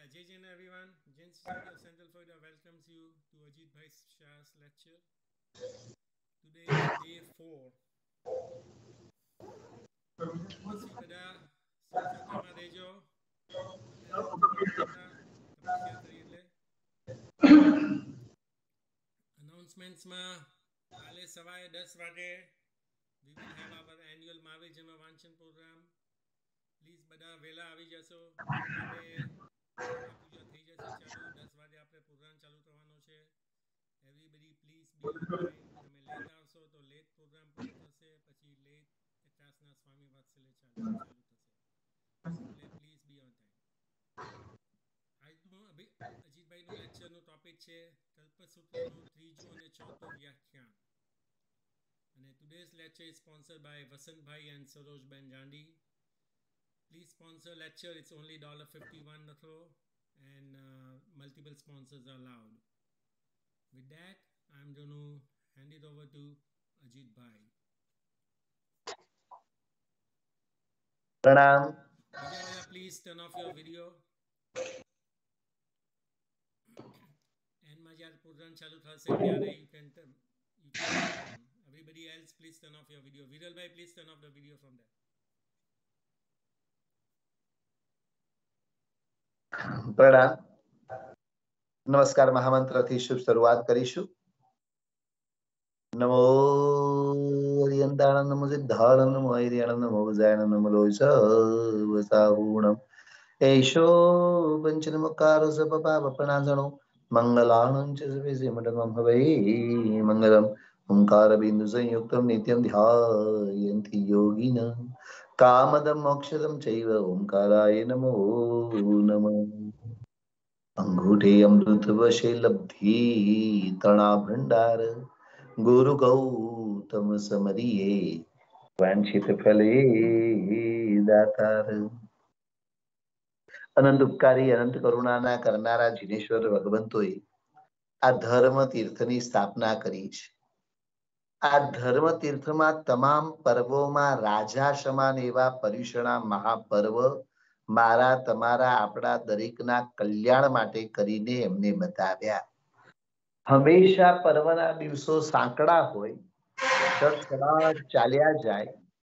Ajay and everyone. Institute of Central Florida welcomes you to Ajitbhai Shah's lecture. Today is day 4. પછી બધા સુરક્ષામાં રહેજો. અત્યારે સૌથી પહેલાં આપણા તપસ્યા કરી એટલે અનાઉન્સમેન્ટ્સમાં કાલે સવારે 10 વાગે we will have our annual Mahavir Janma વાંચન પ્રોગ્રામ. પ્લીઝ બધા વહેલા આવી જશો. 9 વાગે સેવા પૂજા થઈ જશે ચાલુ. 10 વાગે આપણે પ્રોગ્રામ ચાલુ થવાનો છે. Everybody please be on time. તમે લેટ આવશો તો લેટ પ્રોગ્રામ પૂરો થશે, પછી લેટ એટાસના સ્વામી વાત્સલ્ય ચાલુ થશે. એટલે પ્લીઝ બી ઓન ટાઈમ. આજનું અજીતભાઈનું લેક્ચરનું ટોપિક છે કલ્પસૂત્રનું ત્રીજું અને ચોથું વ્યાખ્યાન. અને today's lecture is sponsored by Vasantbhai and Sarojben Jandi. Please sponsor lecture. It's only $51 nathro, and multiple sponsors are allowed. With that, I'm going to hand it over to Ajitbhai. Pranam. Please turn off your video. And my program chalu thase tyare you can turn on. Everybody else, please turn off your video. Viral bhai, please turn off the video from there. પ્રણામ. નમસ્કાર મહામંત્રથી શુભ શરૂઆત કરીશું. નમો હરિયંતાણ નમો સિદ્ધાણ નમો હરિયણ નમો વજાયણ નમો લોચવસાહુણમ એશો પંચનમકારો સપપાપનાસણો મંગલાણં ચ સર્વસિમટમં ભવૈ મંગલમ ઓંકાર બિંદુ સંયુક્તમ નિત્યમ ધ્યાયન્તિ યોગિન કામદમ મોક્ષદમ ચૈવ ઓંકારાય નમો નમઃ. અંગૂઠે અમૃત વશે લબ્ધિ તણા ભંડાર ગુરુ ગૌતમ સમરીએ વાંછિત ફલે દાતાર. અનંત ઉપકારી અનંત કરુણાના કરનારા જીનેશ્વર ભગવંતોએ આ ધર્મ તીર્થની સ્થાપના કરી છે. આ ધર્મ તીર્થમાં તમામ પર્વોમાં રાજા સમાન એવા પર્યુષણા મહાપર્વ મારા તમારા આપણા દરેકના કલ્યાણ માટે કરીને એમને બતાવ્યા. હંમેશા પર્વના દિવસો સાંકડા હોય, ચાલ્યા જાય,